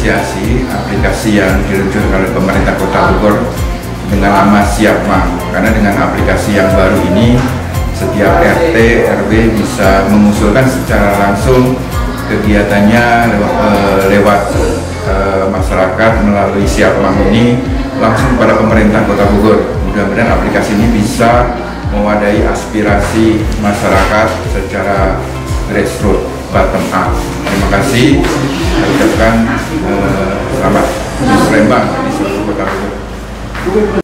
mengapresiasi aplikasi yang diluncurkan oleh pemerintah Kota Bogor dengan nama Siapma, karena dengan aplikasi yang baru ini setiap RT RW bisa mengusulkan secara langsung kegiatannya lewat masyarakat melalui Siapma ini langsung kepada pemerintah Kota Bogor. Mudah-mudahan aplikasi ini bisa mewadahi aspirasi masyarakat secara grassroots, bottom up. Terima kasih. Saya ucapkan selamat di Palembang, di seluruh Kota Bogor.